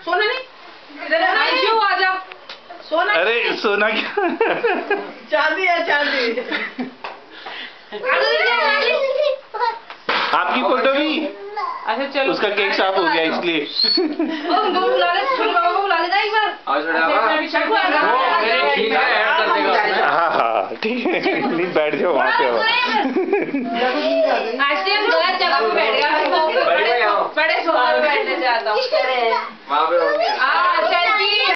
सोना नहीं, इधर आ जा। सोना, अरे सोना क्या? चांदी है, चांदी। आपकी फोटो भी। अच्छा चलो, उसका केक साफ हो गया इसलिए। उनको बुला ले, छोटे बाबा को बुला लेना एक बार। ठीक है, ऐड कर देगा। हाँ हाँ ठीक है, प्लीज बैठ जाओ वहाँ पे। आइसक्रीम गलत जगह पे बैठ गया, बड़े सोफा पे बैठने से आता हूँ। वहाँ पे